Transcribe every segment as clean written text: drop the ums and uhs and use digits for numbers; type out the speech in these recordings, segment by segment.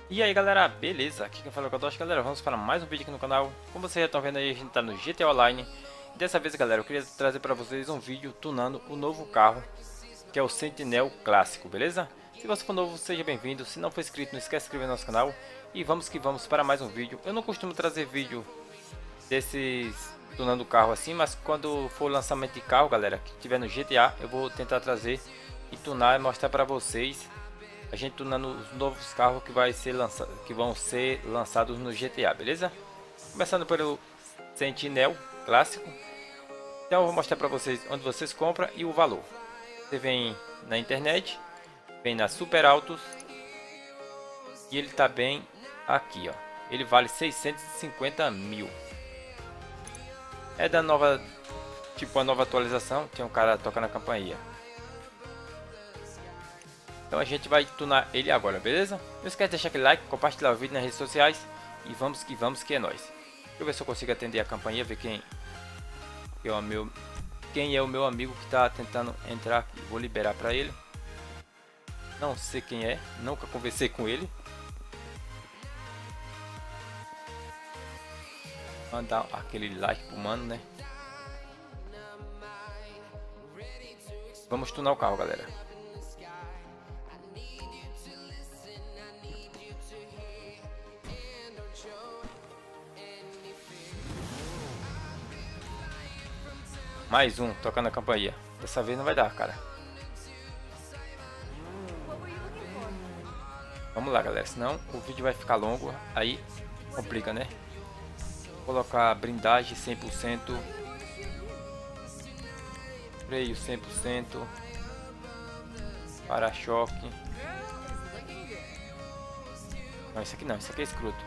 E aí galera, beleza? Aqui quem fala é o Kadosh, galera, vamos para mais um vídeo aqui no canal. Como vocês já estão vendo aí, a gente está no GTA Online. E dessa vez galera, eu queria trazer para vocês um vídeo tunando o novo carro, que é o Sentinel Clássico, beleza? Se você for novo, seja bem-vindo. Se não for inscrito, não esquece de se inscrever no nosso canal. E vamos que vamos para mais um vídeo. Eu não costumo trazer vídeo desses tunando o carro assim, mas quando for o lançamento de carro, galera, que tiver no GTA, eu vou tentar trazer e tunar e mostrar para vocês a gente tunando os novos carros que vão ser lançados no GTA, beleza? Começando pelo Sentinel Clássico. Então eu vou mostrar para vocês onde vocês compram e o valor. Você vem na internet, vem na Super Autos e ele tá bem aqui, ó. Ele vale 650 mil. É da nova, tipo a nova atualização. Tem um cara tocando a campainha. Então a gente vai tunar ele agora, beleza? Não esquece de deixar aquele like, compartilhar o vídeo nas redes sociais. E vamos que é nóis. Deixa eu ver se eu consigo atender a campainha, ver quem é o meu amigo que está tentando entrar aqui. Vou liberar para ele. Não sei quem é, nunca conversei com ele. Mandar aquele like pro mano, né? Vamos tunar o carro, galera. Mais um, tocando a campainha. Dessa vez não vai dar, cara. Vamos lá, galera. Senão o vídeo vai ficar longo. Aí complica, né? Vou colocar blindagem 100%. Freio 100%. Para-choque. Não, isso aqui não. Isso aqui é escroto.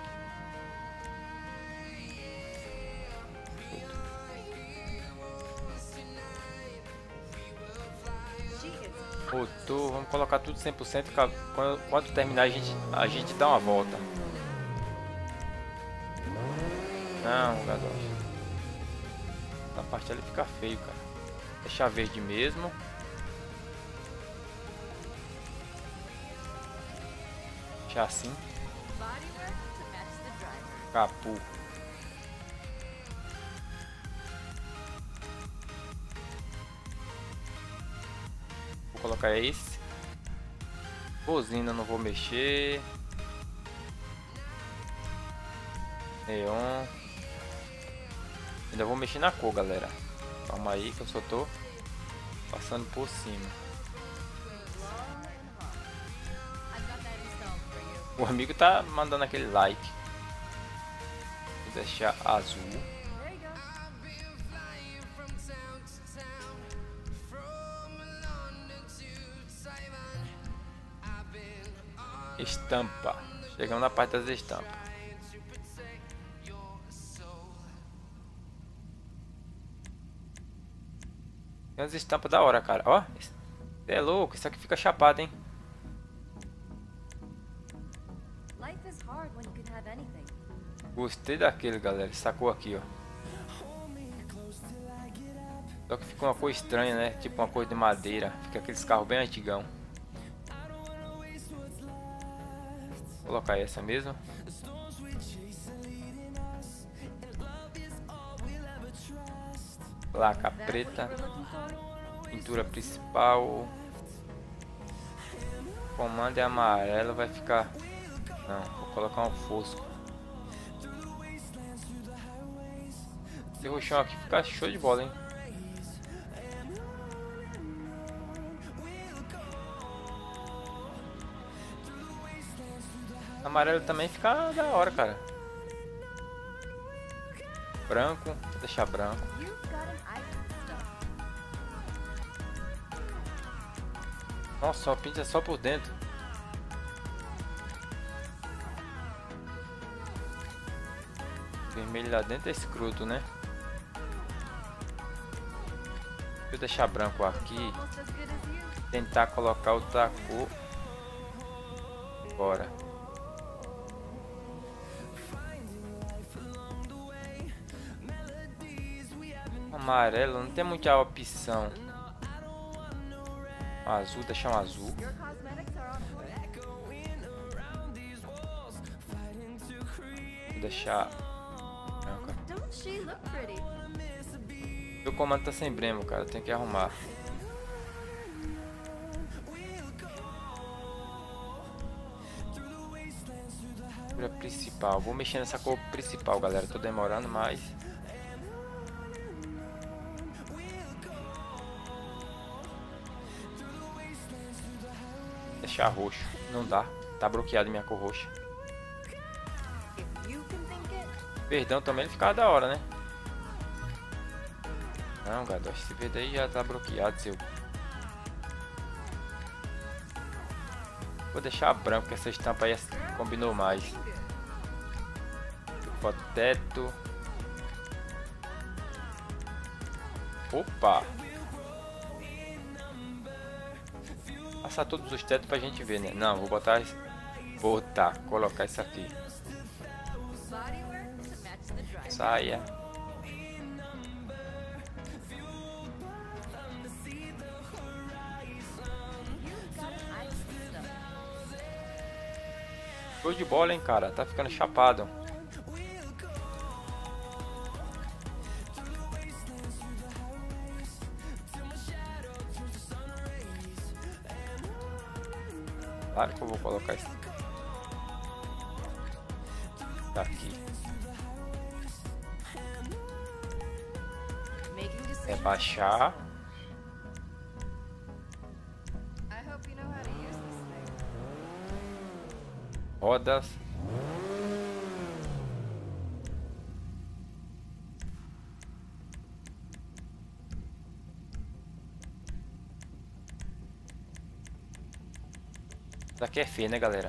Motor, vamos colocar tudo 100%. Quando terminar a gente dá uma volta. Não, garoto. Essa parte ali fica feio, cara. Deixar verde mesmo. Deixar assim. Capô. Vou colocar esse. Buzina não vou mexer. Neon. Ainda vou mexer na cor, galera. Calma aí que eu só tô passando por cima. O amigo tá mandando aquele like. Vou deixar azul. Estampa. Chegamos na parte das estampas. Tem umas estampas da hora, cara. Ó, é louco. Isso aqui fica chapado, hein? Gostei daquele, galera. Sacou aqui, ó. Só que fica uma cor estranha, né? Tipo uma cor de madeira. Fica aqueles carros bem antigão. Vou colocar essa mesmo. Placa preta. Pintura principal. Comando é amarelo. Vai ficar... Não, vou colocar um fosco. Esse roxão aqui fica show de bola, hein? Amarelo também fica da hora, cara. Branco, vou deixar branco. Nossa, só pinta só por dentro. Vermelho lá dentro é escroto, né? Deixa eu deixar branco aqui. Tentar colocar outra cor. Bora. Amarelo, não tem muita opção. Azul, deixar um azul. Vou deixar... Não, cara. Meu comando tá sem bremo, cara. Tem que arrumar. Cor principal. Vou mexer nessa cor principal, galera. Tô demorando, mas... Deixar roxo. Não dá. Tá bloqueado minha cor roxa. Verdão também ele ficava da hora, né? Não, gato. Esse verde aí já tá bloqueado, seu. Vou deixar branco, que essa estampa aí combinou mais. Teto. Opa! Passar todos os tetos pra gente ver, né? Não, vou botar... colocar isso aqui. Saia. Show de bola, hein, cara. Tá ficando chapado. Claro que eu vou colocar isso daqui. Rebaixar. Rodas. Isso aqui é feio, né, galera?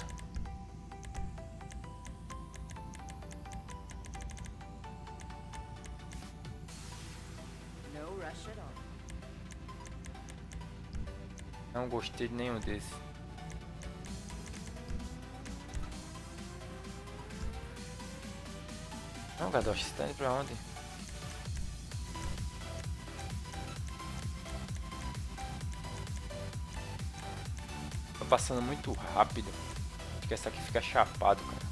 Não gostei de nenhum desses. Não, Gadosh, você tá indo pra onde? Tá passando muito rápido. Acho que essa aqui fica chapado, cara.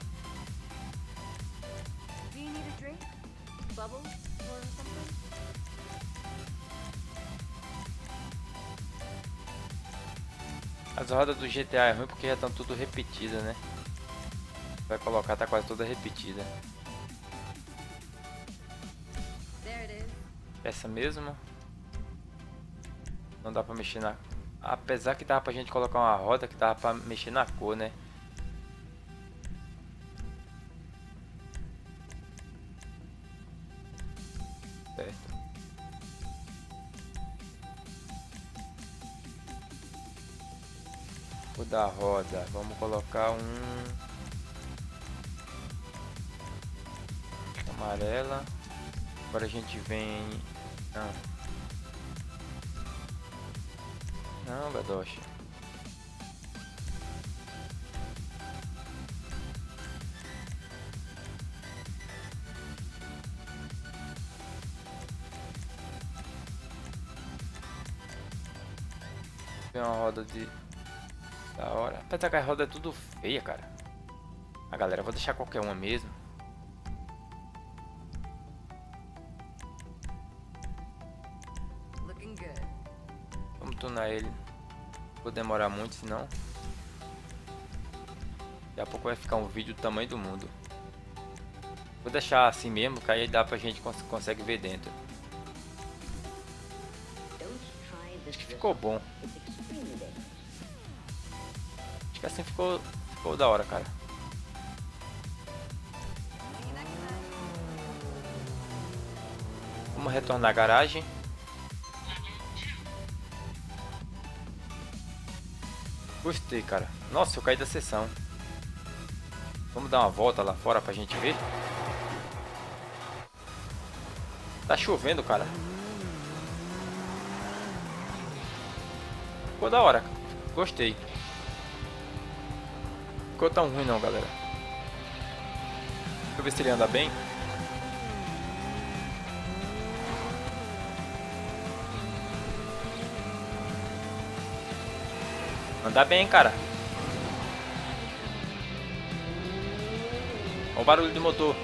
As rodas do GTA é ruim porque já estão tudo repetidas, né? Vai colocar, tá quase toda repetida. Essa mesmo. Não dá pra mexer na... Apesar que dava pra gente colocar uma roda que dava pra mexer na cor, né? Certo. Vou dar a roda. Vamos colocar amarela. Agora a gente vem... Não, Gadosh. Tem uma roda de... Da hora. Apesar que a roda é tudo feia, cara. A galera, vou deixar qualquer uma mesmo. Vamos tunar ele. Vou demorar muito, senão daqui a pouco vai ficar um vídeo do tamanho do mundo. Vou deixar assim mesmo, que aí dá pra gente consegue ver dentro. Acho que ficou bom. Acho que assim ficou da hora, cara. Vamos retornar à garagem. Gostei, cara. Nossa, eu caí da sessão. Vamos dar uma volta lá fora pra gente ver. Tá chovendo, cara. Ficou da hora. Gostei. Ficou tão ruim não, galera. Deixa eu ver se ele anda bem. Anda bem, cara. Olha o barulho do motor.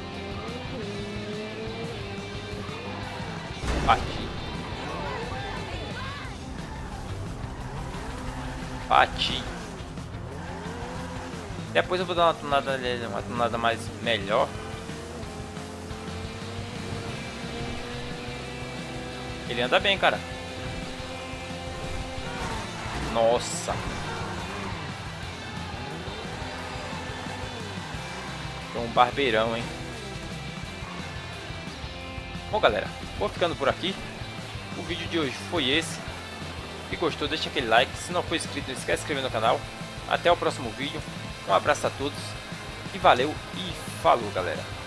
Bati. Bati. Depois eu vou dar uma tunada mais melhor. Ele anda bem, cara. Nossa. É um barbeirão, hein? Bom, galera, vou ficando por aqui. O vídeo de hoje foi esse. Se gostou, deixa aquele like. Se não for inscrito, não esquece de se inscrever no canal. Até o próximo vídeo. Um abraço a todos. E valeu e falou, galera.